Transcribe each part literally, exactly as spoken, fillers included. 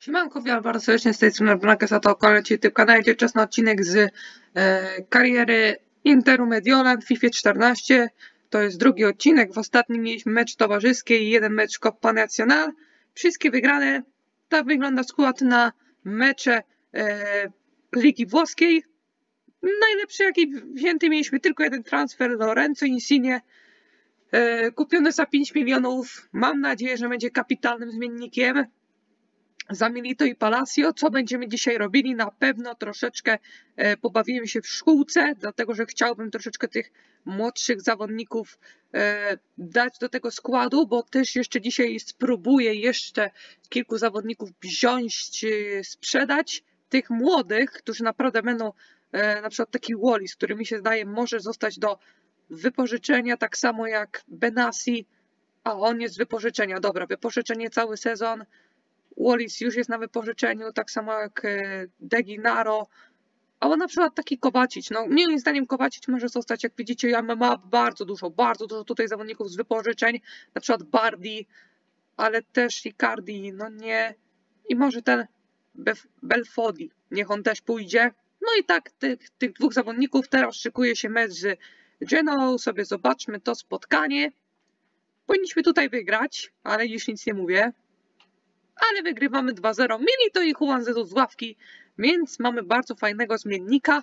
Siemanko, witam bardzo serdecznie z tej strony Blanka Sato, kolejny typ kanale, czas na odcinek z e, kariery Interu Mediolan w FIFA czternaście. To jest drugi odcinek, w ostatnim mieliśmy mecz towarzyski i jeden mecz Coppa Nacional. Wszystkie wygrane, tak wygląda skład na mecze e, Ligi Włoskiej. Najlepszy jaki wzięty, mieliśmy tylko jeden transfer, Lorenzo Insigne, e, kupiony za pięć milionów. Mam nadzieję, że będzie kapitalnym zmiennikiem za Milito i Palacio. Co będziemy dzisiaj robili? Na pewno troszeczkę e, pobawimy się w szkółce, dlatego że chciałbym troszeczkę tych młodszych zawodników e, dać do tego składu, bo też jeszcze dzisiaj spróbuję jeszcze kilku zawodników wziąć, e, sprzedać. Tych młodych, którzy naprawdę będą, e, na przykład taki Wallis, który mi się zdaje może zostać do wypożyczenia, tak samo jak Benassi, a on jest z wypożyczenia. Dobra, wypożyczenie cały sezon. Wallis już jest na wypożyczeniu, tak samo jak De Ginaro, albo na przykład taki Kovacic. No, moim zdaniem Kovacic może zostać, jak widzicie, ja ma bardzo dużo, bardzo dużo tutaj zawodników z wypożyczeń, na przykład Bardi, ale też Icardi, no nie, i może ten Belfodil, niech on też pójdzie. No i tak, tych, tych dwóch zawodników, teraz szykuje się mecz z Genoą, sobie zobaczmy to spotkanie. Powinniśmy tutaj wygrać, ale już nic nie mówię. Ale wygrywamy dwa zero. Mieli to i Juan Zetu z ławki, więc mamy bardzo fajnego zmiennika.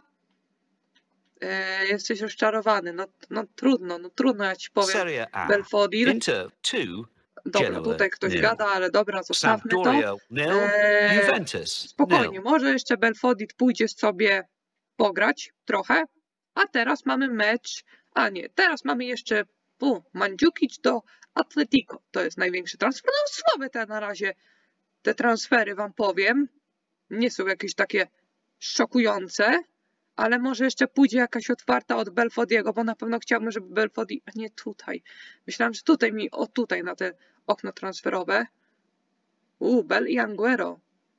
E, jesteś rozczarowany. No, no trudno, no trudno, ja ci powiem. Belfodil. Dobra, tutaj ktoś gada, ale dobra, zostawmy to. E, spokojnie, może jeszcze Belfodil pójdzie sobie pograć trochę. A teraz mamy mecz, a nie, teraz mamy jeszcze u, Mandzukic do Atletico. To jest największy transfer. No słabe te na razie. Te transfery wam powiem, nie są jakieś takie szokujące, ale może jeszcze pójdzie jakaś otwarta od Belfodiego, bo na pewno chciałbym, żeby Belfodi, a nie tutaj. Myślałam, że tutaj mi, o tutaj na te okno transferowe. U, Bel i Anguero.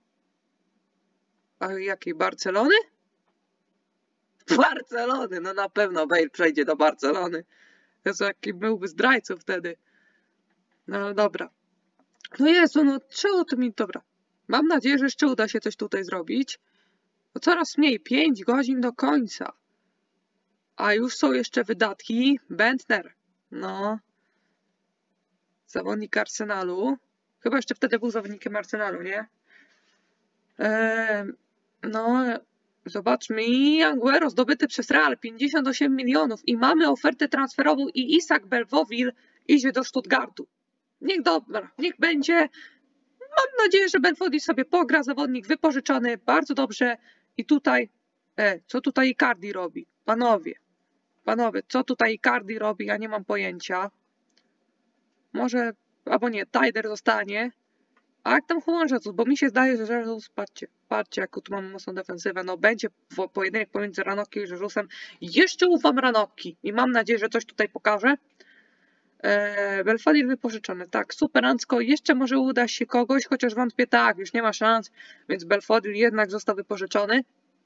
A jakiej, Barcelony? Barcelony, no na pewno Bale przejdzie do Barcelony. Jezu, jaki byłby zdrajcą wtedy. No dobra. No Jezu, no czemu to mi... Dobra. Mam nadzieję, że jeszcze uda się coś tutaj zrobić. Bo coraz mniej. pięć godzin do końca. A już są jeszcze wydatki. Bentner. No. Zawodnik Arsenalu. Chyba jeszcze wtedy był zawodnikiem Arsenalu, nie? Eee, no. Zobaczmy. I Anguero zdobyty przez Real. pięćdziesiąt osiem milionów. I mamy ofertę transferową i Isaac Belfodil idzie do Stuttgartu. Niech dobra, niech będzie. Mam nadzieję, że Belfodil sobie pogra, zawodnik wypożyczony, bardzo dobrze. I tutaj, e, co tutaj Icardi robi? Panowie, panowie, co tutaj Icardi robi? Ja nie mam pojęcia. Może, albo nie, Taider zostanie. A jak tam Juan Jesus? Bo mi się zdaje, że Jesus, patrzcie, patrzcie, jaką tu mamy mocną defensywę. No będzie pojedynek pomiędzy Ranocki i Jesusem. Jeszcze ufam Ranocki i mam nadzieję, że coś tutaj pokaże. Eee, Belfodil wypożyczony, tak, superancko, jeszcze może uda się kogoś, chociaż wątpię, tak, już nie ma szans, więc Belfodil jednak został wypożyczony.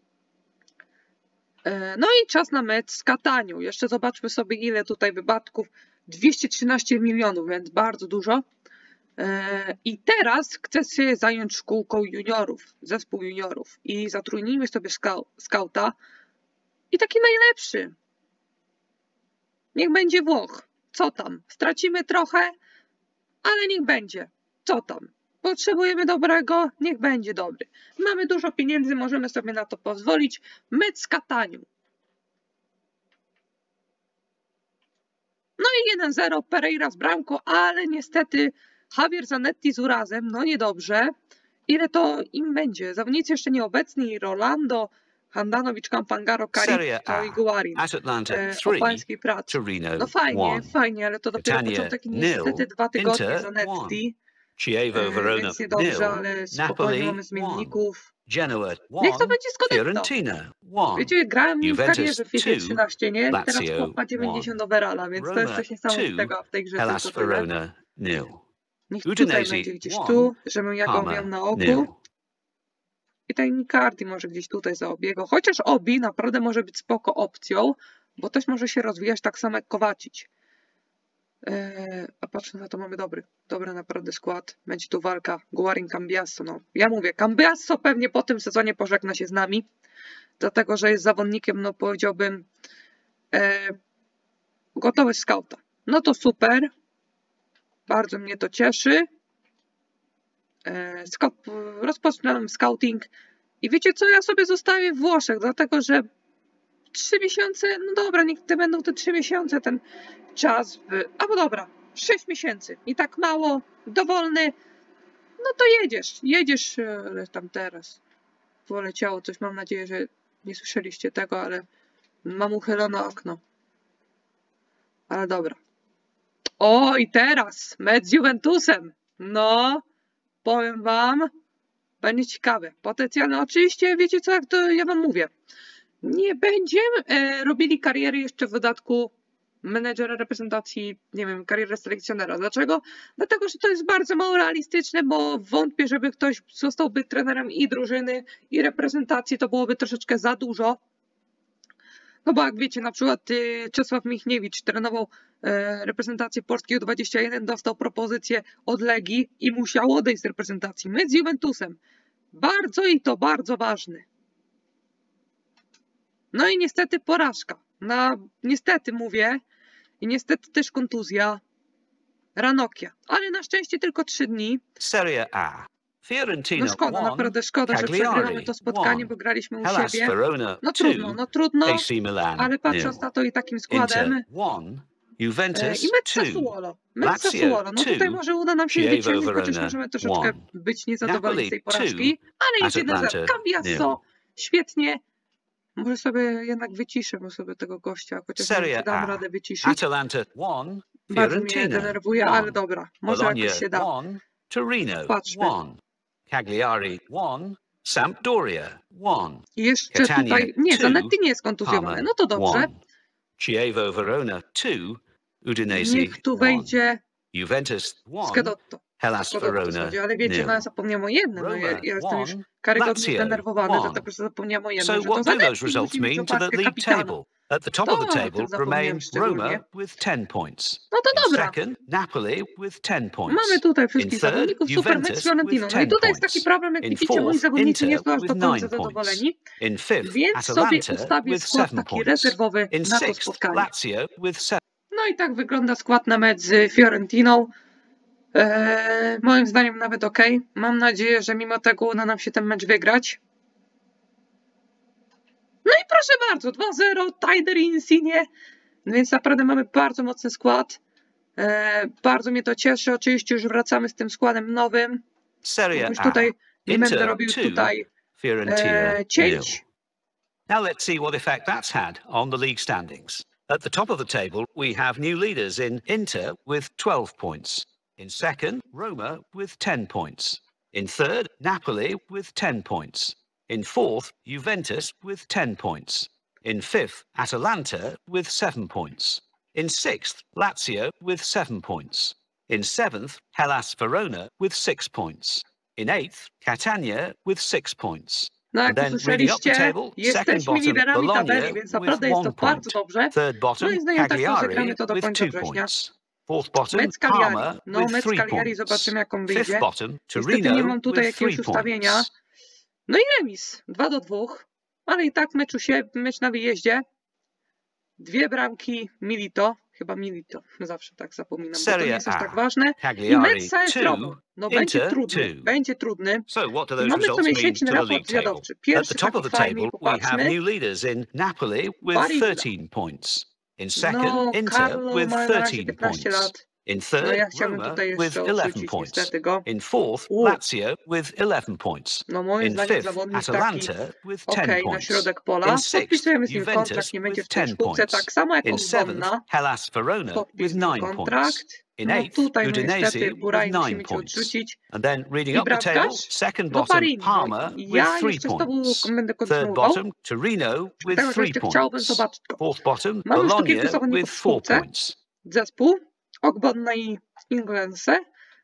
Eee, no i czas na mecz z Catanią, jeszcze zobaczmy sobie ile tutaj wydatków, dwieście trzynaście milionów, więc bardzo dużo. Eee, I teraz chcę się zająć szkółką juniorów, zespół juniorów i zatrudnijmy sobie skauta i taki najlepszy, niech będzie Włoch. Co tam? Stracimy trochę, ale niech będzie. Co tam? Potrzebujemy dobrego, niech będzie dobry. Mamy dużo pieniędzy, możemy sobie na to pozwolić. Mecz z Catanią. No i jeden zero, Pereira z bramką, ale niestety Javier Zanetti z urazem, no niedobrze. Ile to im będzie? Zawodnicy jeszcze nieobecni, Rolando, Handanovic, Campangaro, Cariccio i Guarin e, o pańskiej pracy. No fajnie, fajnie, ale to dopiero początek i niestety dwa tygodnie Zanetti. E, więc niedobrze, ale spokojnie mamy zmienników. Niech to będzie Scudetto. Wiecie, grałem nim w karierze w FIFA trzynaście, nie? Teraz chłopa dziewięćdziesiąt overalla, więc to jest coś niesamowitego w tej grze. Niech tutaj będzie gdzieś tu, żebym ja go miał na oku. I ten Icardi może gdzieś tutaj zaobiegał. Chociaż Obi naprawdę może być spoko opcją, bo też może się rozwijać tak samo jak Kovacic. Eee, a patrzę na to, mamy dobry, dobry naprawdę skład. Będzie tu walka Guarin Cambiasso. No, ja mówię, Cambiasso pewnie po tym sezonie pożegna się z nami, dlatego że jest zawodnikiem, no powiedziałbym, e, gotowy skauta. No to super, bardzo mnie to cieszy. E, scout, rozpoczynam scouting i wiecie co, ja sobie zostawię w Włoszech, dlatego że trzy miesiące, no dobra, niech te będą te trzy miesiące, ten czas, w, albo dobra, sześć miesięcy i tak mało, dowolny, no to jedziesz, jedziesz, ale tam teraz poleciało coś, mam nadzieję, że nie słyszeliście tego, ale mam uchylone okno, ale dobra. O, i teraz mecz z Juventusem, no, powiem wam, będzie ciekawe, potencjalne, oczywiście, wiecie co, jak to ja wam mówię, nie będziemy e, robili kariery jeszcze w dodatku menedżera reprezentacji, nie wiem, kariery selekcjonera. Dlaczego? Dlatego, że to jest bardzo mało realistyczne, bo wątpię, żeby ktoś zostałby trenerem i drużyny, i reprezentacji, to byłoby troszeczkę za dużo. No bo jak wiecie, na przykład y, Czesław Michniewicz trenował e, reprezentację Polski U dwadzieścia jeden, dostał propozycję od Legii i musiał odejść z reprezentacji. My z Juventusem. Bardzo i to bardzo ważny. No i niestety porażka. Na, niestety mówię, i niestety też kontuzja. Ranocchia. Ale na szczęście tylko trzy dni. Serie A. Fiorentina No szkoda, one, naprawdę szkoda, że przegrywamy to spotkanie, one. bo graliśmy u Hellas siebie. Verona No trudno, two, no trudno, A C Milan ale patrząc nil. na to i takim składem. Inter one, E, Juventus I mecz two, Sassuolo. Mecz Lazio Sassuolo. No tutaj two, może uda nam się Chievo wyciągnąć, chociaż Verona możemy troszeczkę one. być niezadowoleni z tej Napoli porażki. Ale jest jeden Atalanta zero. Cambiasso, nil. świetnie. Może sobie jednak wyciszę bo sobie tego gościa, chociaż nie wiem, Serie czy dam A. radę wyciszyć. Atalanta one, Bardzo mnie Fiorentina denerwuje, one. ale dobra, może Bologna jakoś się da. one, Torino Patrzmy. one. Cagliari one, Sampdoria one. I jeszcze Catania tutaj, nie, two, Zanetti nie jest kontuzjowany, Parma no to dobrze. one. Chievo Verona two, Udinese Niech tu one. wejdzie Juventus one, Scudetto. Hellas Scudetto Verona chodzi, ale wiecie, nil. no ja zapomniałem o jednym, no ja, Roma ja jestem już one, karygodnie Lazio zdenerwowany, one. dlatego że zapomniałem o jednym, So że to what do those Zanetti results musi mieć mean to the opaskę league kapitana. table? At the top To of the o table tym zapomniałem remain szczególnie. Roma with ten points. No to In dobra. second, Napoli with ten points. Mamy tutaj In wszystkich third, zawodników, super mecz Juventus z Fiorentino. with No i ten tutaj jest taki points. problem, jak In widzicie, moi fourth, zawodnicy nie Inter są aż with do końca nine points. zadowoleni, In fifth, więc sobie Atalanta ustawię with skład seven taki points. rezerwowy In na to sixth, spotkanie. Lazio with seven. No i tak wygląda skład na mecz z Fiorentiną. Eee, moim zdaniem nawet ok. Mam nadzieję, że mimo tego uda nam się ten mecz wygrać. No i proszę bardzo, dwa zero, Taider i Insigne. Więc naprawdę mamy bardzo mocny skład. Eee, bardzo mnie to cieszy. Oczywiście już wracamy z tym składem nowym. Serie Już A. tutaj nie będę Inter robił two, tutaj Fiorentina e, nil. cięć. Now let's see what effect that's had on the league standings. At the top of the table, we have new leaders in Inter with twelve points. In second, Roma with ten points. In third, Napoli with ten points. In fourth, Juventus with ten points. In fifth, Atalanta with seven points. In sixth, Lazio with seven points. In seventh, Hellas Verona with six points. In eighth, Catania with six points. No And jak then reading up the usłyszeliście, table, second jesteśmy bottom, liderami tabeli, Bologna więc with naprawdę jest to one bardzo point. dobrze. Third bottom, Moim zdaniem tak rozegramy Cagliari to do with końca two września. points. Fourth bottom, Mecz Cagliari. Parma No, with mecz three Cagliari, points. zobaczymy jak on Fifth wyjdzie. bottom, Niestety nie Torino mam tutaj with jakiegoś three ustawienia. points. No i remis, dwa do dwóch. Ale i tak mecz, u się, mecz na wyjeździe. Dwie bramki Milito. Chyba Milito, zawsze tak zapominam, bo to nie Serie jest aż tak A. ważne. I Cagliari mecz z A S two, Romą. No będzie Inter trudny, two. będzie trudny. So what do I those mamy co results mean miesięczny to the raport league table? zwiadowczy. At Pierwszy the top taki of the fajny, table, we have popatrzmy. new leaders in Napoli with Barilla. thirteen points. In second, No, Inter Carlo with ma na razie thirteen piętnaście points. lat. In No third, ja chciałbym Roma tutaj with jeszcze eleven odrzucić points. niestety go. In fourth, U. Lazio with eleven points. No moim In zdaniem fifth, zawodnik taki Atalanta with ten okej, na points. środek pola. In sixth, Podpisujemy z nim Juventus kontrakt, nie będzie with w tej ten szkółce, points. tak samo jak In seventh, Ogbonna. Hellas Verona Podpis with z nim nine points. kontrakt. In No eighth, tutaj no Udinese niestety with Buraj nine musimy cię points. odrzucić. And then reading I up the table, bramkarz? second Do bottom, Parini. Parma No, with ja three jeszcze z tobą points. będę Third kontynuował. bottom, Torino with Tego, że three jeszcze chciałbym points. zobaczyć go. Fourth bottom, Mamy już tu Bologna kilku zawodników with w four szkółce. points. Zespół, Ogbonna i Inglense.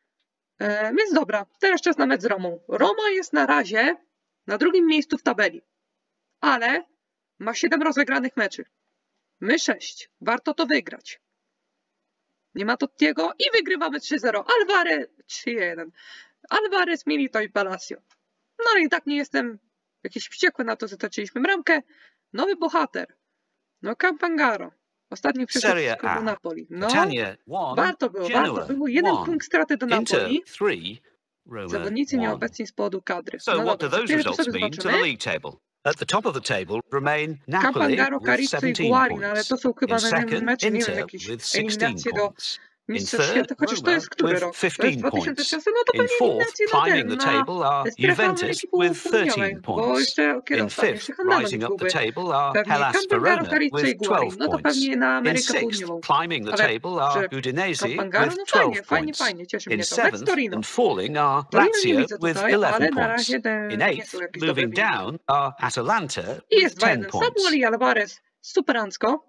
E, więc dobra, teraz czas na mecz z Romą. Roma jest na razie na drugim miejscu w tabeli, ale ma siedem rozegranych meczy. My sześć. Warto to wygrać. Nie ma Tottiego i wygrywamy trzy zero. Alvarez trzy jeden. Alvarez, Milito i Palacio. No ale i tak nie jestem jakiś wściekły na to, że traciliśmy bramkę. Nowy bohater. No Campangaro. Ostatni przyszedł z klubu Napoli. No, warto było, warto było. Jeden punkt straty do Napoli. Zawodnicy nieobecni z powodu kadry. So No what dobra, do those dopiero tu results sobie mean to the zobaczymy. league table? At the top of the table remain Napoli Campangaro, with Carizzo i seventeen Guarin, ale points. to są chyba In na jednym second, meczu, nie wiem, Inter jakieś with sixteen eliminacje do points. In Mistrzostw third, Świata, chociaż to Roma jest który with rok? To jest fifteen dwa tysiące points. trzynasty, no to In pewnie fourth, eliminacje na climbing ten, the na table are strefę Juventus Ameryki with Południowej, thirteen bo points. jeszcze In kierowca, jeszcze fifth, Handanowi rising up the zguby. table are Pewnie Hellas Campangaro, Verona Carizzo i with Guarin, twelve no to points. pewnie na In Amerykę sixth, Południową. climbing the Ale table are że Udinese Campangaro, with no twelve fajnie, fajnie, points. fajnie, cieszy mnie In to. Mecz seventh Torino. and falling are Torino nie Lazio widzę with tutaj, ale eleven na points. razie te, In nie eighth, są jakieś dobre moving wyniki. down are Atalanta I with jest dwa ten jeden. points. Samuel i Alvarez, superancko.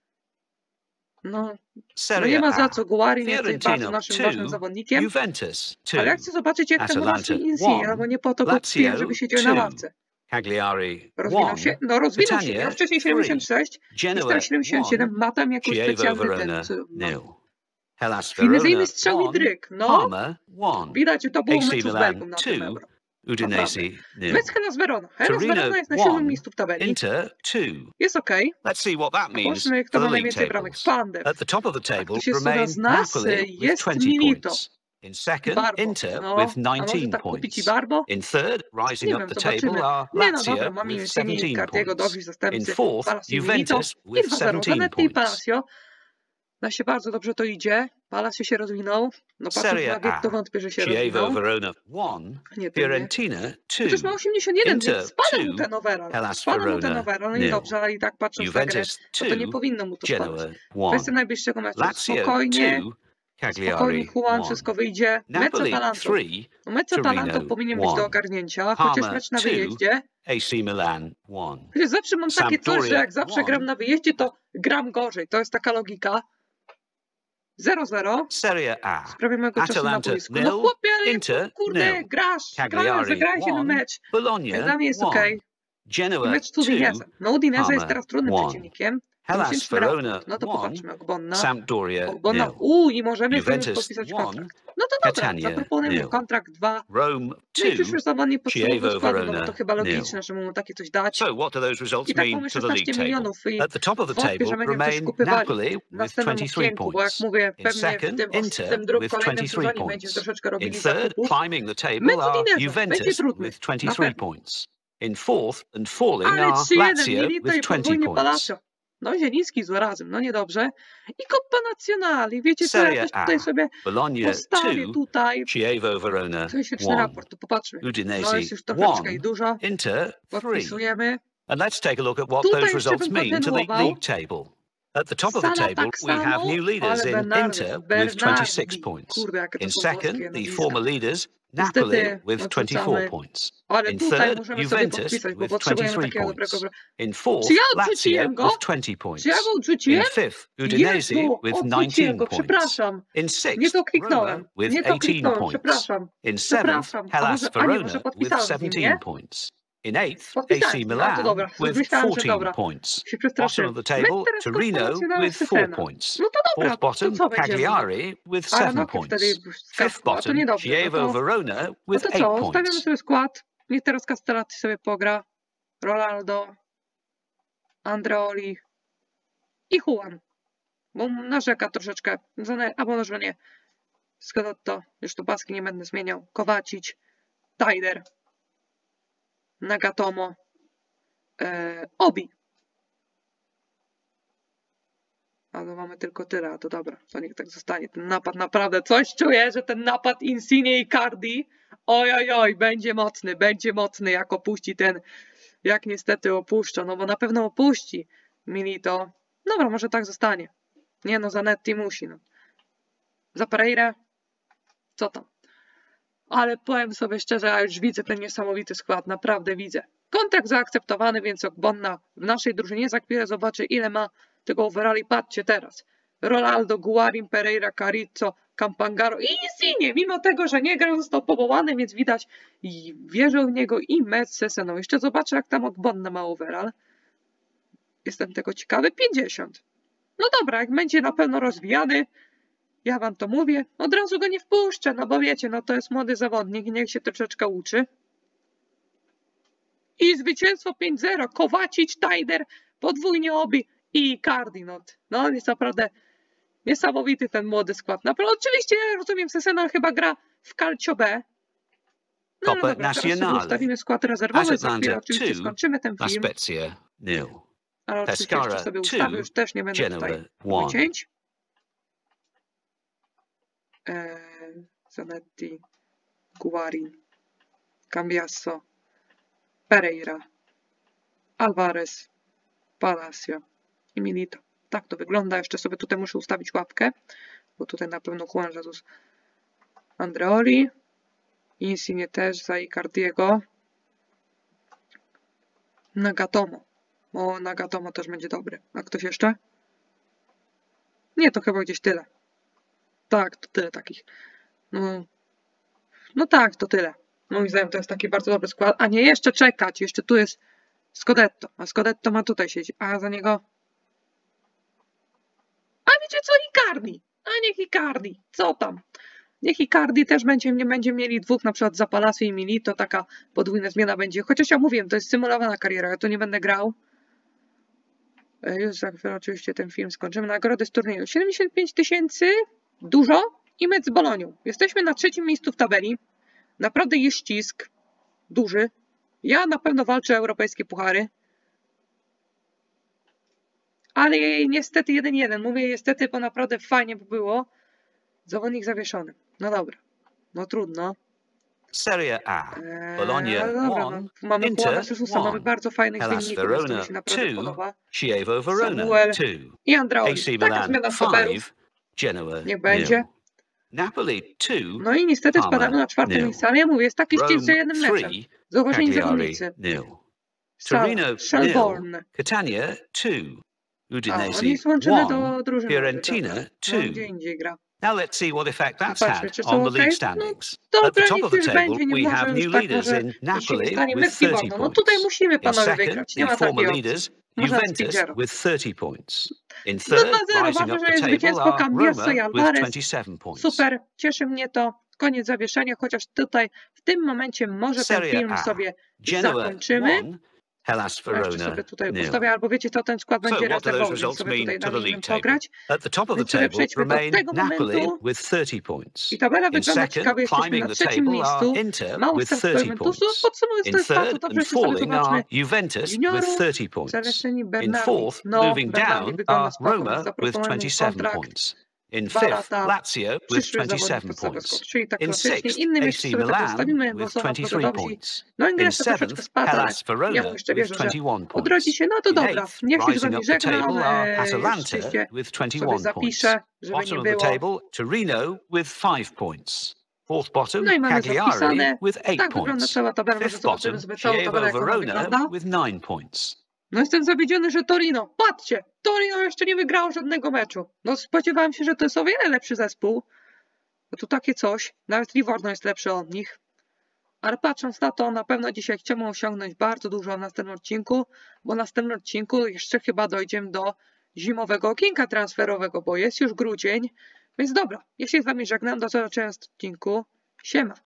No, no Serie nie ma A, za co. Guarin jesteś bardzo Fiorentina naszym ważnym two, zawodnikiem. Juventus Ale ja two, chcę zobaczyć, jak tam Atalanta rozwój Insigne, no bo nie po to go kupiłem, żeby Lazio siedział na two, ławce. Cagliari Rozwinął się? one, No rozwinął się. Miał Catania wcześniej three, siedemdziesiąt sześć i Genoa teraz siedemdziesiąt siedem. one, Ma tam jakiś Chievo specjalny ten, Verona co, no. nil, Hellas Finezyjny Verona strzał i one, dryk. No, Parma one, widać, że to było A C meczu z Belgą Milan na tym two, Euro. Udinese nil, Mecz Hellas Verona. Hellas Torino Verona jest na siódmym one, miejscu w tabeli. Inter two. Jest okej. Let's see what that means Zobaczmy, kto for ma the league najwięcej bramek. tables. Pandev. At the top of the Tak, table to się słucha remain z nas. Napoli with Jest twenty Milito. points. In I second, Barbo. Inter No, with a może nineteen tak kupić i points. Barbo? In third, rising Nie up wiem, the zobaczymy. table are Nie no, dobra, Lazio mamy with Insigne i seventeen Cardiego, dobrzy points. In zastępcy. fourth, Palacio i Milito. Juventus I with dwa zero. seventeen Zanetti i points. Palacio. Na się bardzo dobrze to idzie. Palacio się rozwinął. No patrząc Serie na wiek, to A, wątpię, że się Chievo rozwinął. Verona one, Nie, to nie. Fiorentina two, Chociaż ma osiemdziesiąt jeden, Inter więc spada mu two, ten overall. Hellas Spada mu ten Verona overall, no i nil, dobrze, ale i tak patrząc na grę, Juventus to, to nie two, powinno mu to Genoa spadać. one, Kwestia najbliższego meczu. Lazio Spokojnie, two, spokojnie Cagliari Juan, one, wszystko wyjdzie. Mecz Napoli Atalanto. three, No mecz Atalanto Torino powinien być do one, ogarnięcia, chociaż Parma mecz na two, wyjeździe. A C Milan one. Chociaż zawsze mam takie coś, że Sampdoria jak zawsze one. gram na wyjeździe, to gram gorzej. To jest taka logika. zero zero. Serie A, Sprawie mojego czasu na Atalanta boisku. nil, No chłopie, ale Inter kurde, nil, grasz, grałem, Cagliari zagrałeś jeden one, mecz. Bologna Dla mnie jest one, okej. I Genoa mecz z two, Udinese. No Udinese jest Parma teraz trudnym one, przeciwnikiem. Hellas Miesięczny Verona raport. No to one, popatrzmy, Ogbonna. Sampdoria Ogbonna. nil, Uuu, i możemy już Juventus podpisać one, kontrakt. No to dobra, Catania zaproponujemy nil, kontrakt dwa. Rome No i two, przyszły zawodnik podstawowy Chievo składu, no bo Verona to chyba nil. logiczne, że mu takie coś dać. So what do those results I tak mean mamy to the league szesnaście table? milionów i At the top of the wątpię, table że będziemy coś remain kupywali Napoli w with następnym twenty-three okienku, bo jak points. mówię, In pewnie w second, tym, Inter w tym drugim with kolejnym twenty-three sezonie będziemy points. troszeczkę In robili third, zakupów. climbing the table Mecz are Udinese będzie Juventus trudny, with na twenty-three pewno. points. In fourth and falling Ale are trzy jeden, Lazio Milito i with twenty podwójnie points. Palacio. No Zieliński zły razem, no niedobrze. I Coppa Nazionali, wiecie co, ja Serie też A, tutaj sobie Bologna postawię two, tutaj Chievo Verona miesięczny one, raport, to popatrzmy. No Udinese jest już troszeczkę one, i dużo, Inter three. podpisujemy. And let's take a look at what Tutaj those jeszcze results bym mean to the kontynuował. league table. At the top of the Sala table, tak we have samo, new leaders ale in Bernardi, Inter with Bernardi. twenty-six points. Kurde, jakie to In są second, włoskie the nazwiska. former leaders, Napoli Niestety with twenty-four odrzucamy. points. Ale In tutaj third, możemy sobie Juventus podpisać, bo with potrzebujemy twenty-three takiego dobrego... points. In fourth, Czy ja Lazio odrzuciłem go? with twenty points. Czy ja go In odrzuciłem? fifth, Udinese Jezu, with odrzuciłem nineteen go, points. przepraszam. In Nie sixth, to Roma kliknąłem. with Nie to eighteen kliknąłem, points. przepraszam. In seventh, Przepraszam. A Hellas może, a nie, może Verona with podpisałem z nim, seventeen nie? points. In eighth, A Podpisałem C z nim, no to Milan dobra. with Myślałem, że fourteen dobra. points. Się Bottom przestraszyłem. of the table, My teraz Torino konfrontacjonalna with four scena. points. No to dobra, Fourth to bottom, co będziemy? Cagliari with Ale seven no points. wtedy Fifth skakło, a to bottom, niedobrze. No Chievo to, Verona no with to eight co, ustawiamy points. sobie skład. Niech teraz Castellatti sobie pogra. Ronaldo, Andreoli i Juan. Bo narzeka troszeczkę. Albo może nie. Scudetto, już tu paski nie będę zmieniał. Kowacic, Tyler, Nagatomo, e, Obi. Ale mamy tylko tyle, a to dobra, to niech tak zostanie. Ten napad naprawdę, coś czuję, że ten napad Insigne i Cardi, oj, oj, oj, będzie mocny, będzie mocny, jak opuści ten, jak niestety opuszcza, no bo na pewno opuści Milito. Dobra, może tak zostanie. Nie no, Zanetti musi, no. Za Pereira? Co tam? Ale powiem sobie szczerze, ja już widzę ten niesamowity skład, naprawdę widzę. Kontrakt zaakceptowany, więc Ogbonna w naszej drużynie za chwilę zobaczy, ile ma tego overalli. Patrzcie teraz. Ronaldo, Guarin, Pereira, Carizzo, Campangaro i Insigne. Mimo tego, że nie grał, został powołany, więc widać i wierzą w niego i mecz z Seseną. Jeszcze zobaczę, jak tam Ogbonna ma overall. Jestem tego ciekawy. pięćdziesiąt. No dobra, jak będzie na pewno rozwijany, Ja wam to mówię. Od razu go nie wpuszczę, no bo wiecie, no to jest młody zawodnik i niech się troszeczkę uczy. I zwycięstwo pięć zero. Kowacic, Tajder, podwójnie Obi i Cardinot. No jest naprawdę niesamowity ten młody skład. Naprawdę, oczywiście ja rozumiem, Sesena chyba gra w Calcio B. No, no dobra, teraz sobie ustawimy skład rezerwowy, za chwilę oczywiście skończymy ten film. Ale oczywiście jeszcze sobie ustawię, już też nie będę tutaj wycięć. Eee, Zanetti, Guarin, Cambiasso, Pereira, Alvarez, Palacio i Milito. Tak to wygląda. Jeszcze sobie tutaj muszę ustawić łapkę, bo tutaj na pewno Juan Jesus, Andreoli, Insigne też za Icardiego, Nagatomo. O, Nagatomo też będzie dobry. A ktoś jeszcze? Nie, to chyba gdzieś tyle. Tak, to tyle takich. No, no tak, to tyle. Moim zdaniem to jest taki bardzo dobry skład. A nie, jeszcze czekać. Jeszcze tu jest Scudetto. A Scudetto ma tutaj siedzieć. A za niego... A wiecie co? Icardi. A niech Icardi. Co tam? Niech Icardi też będzie, nie będzie mieli dwóch, na przykład za Palacio i Milito. Taka podwójna zmiana będzie. Chociaż ja mówiłem, to jest symulowana kariera. Ja tu nie będę grał. Już za chwilę oczywiście ten film skończymy. Nagrody z turnieju. siedemdziesiąt pięć tysięcy. Dużo. I mecz z Bolonią. Jesteśmy na trzecim miejscu w tabeli. Naprawdę jest ścisk. Duży. Ja na pewno walczę o europejskie puchary. Ale niestety jeden jeden. Mówię niestety, bo naprawdę fajnie by było. Zawodnik zawieszony. No dobra. No trudno. Serie A. Bologna eee, dobra, one, no. Mamy Inter Jezusa, mamy bardzo fajnych Hellas zmienników, Verona mi się naprawdę two, podoba. Chievo Verona Samuel two, i Andreoli. A C Taka Milan zmiana stoperów. five, Genoa Niech będzie. nil. Napoli two, No i niestety Parma spadamy na czwarte nil. miejsce, ale ja mówię, jest taki ścisk za Rome jednym meczem. three, Zauważeni Cagliari zawodnicy. nil. Torino nil, Shelbourne. Catania two, A, Udinese oni są łączone do one, drużyny. Fiorentina two. No, gdzie indziej gra. Now let's see what effect that's Zobaczmy, had czy są on the okej? league standings. No, At the dobra, top niech of the już table, będzie, nie we może have już new tak leaders może in się Napoli stanie. with Messi thirty wolno. No points. tutaj musimy In panowie second, wygrać. Nie the ma former takiej leaders, opcji. Można z Juventus zero. with thirty points. In No third, dwa zero. rising Ważne, up że the jest table zwycięstwo are Cambiasso i Roma with Alvarez. twenty-seven points. Super, cieszy mnie to. Koniec zawieszenia, chociaż tutaj w tym momencie może ten Serie film A. sobie Genoa zakończymy. one, Hellas A jeszcze Verona sobie tutaj nil. ustawię, albo wiecie co, ten skład So będzie what do those rezerwowy, więc results sobie mean tutaj to the dam league im table? pograć. At the top of the Więc sobie table przejdźmy do remain tego Napoli momentu. with thirty points. I tabela In wygląda second, ciekawie, jesteśmy climbing na the trzecim table are miejscu. Inter Mały with wstęp thirty Juventusu. points. Podsumowując In ten skład, to third dobrze and sobie falling zobaczmy are Juventus with juniorów, thirty points. Celestini, In Bernardi. fourth, No, moving Bernardi down wygląda are spoko, więc Roma with zaproponujemy mu twenty-seven kontrakt. points. In Dwa fifth, lata, Lazio with przyszły zawodnik twenty-seven podstawowy points. skład, czyli tak In klasycznie. sixth, Innym A jeszcze C sobie tak Milan ustawimy, bo with są naprawdę twenty-three dobrzy. points. No In Ingres troszeczkę seventh, spadł, ale Hellas ja mu Verona jeszcze with wierzę, że twenty-one odrodzi points. się. No to In dobra, eighth, ja się z rising wami up the żegnam. table are Eee, Atalanta oczywiście with sobie twenty-one points. zapiszę, żeby Bottom nie of the było. table, Torino with five points. Fourth bottom, No i mamy Cagliari zapisane. with eight Tak wygląda points. cała tabela. Może Fifth zobaczymy bottom, sobie całą tabelę, Chievo jak ona Verona wygląda. with nine points. No jestem zawiedziony, że Torino. Patrzcie, Torino jeszcze nie wygrało żadnego meczu. No spodziewałem się, że to jest o wiele lepszy zespół. Bo tu takie coś. Nawet Livorno jest lepszy od nich. Ale patrząc na to, na pewno dzisiaj chciałbym osiągnąć bardzo dużo w następnym odcinku. Bo w następnym odcinku jeszcze chyba dojdziemy do zimowego okienka transferowego, bo jest już grudzień. Więc dobra, ja się z wami żegnam. Do zobaczenia w odcinku. Siema.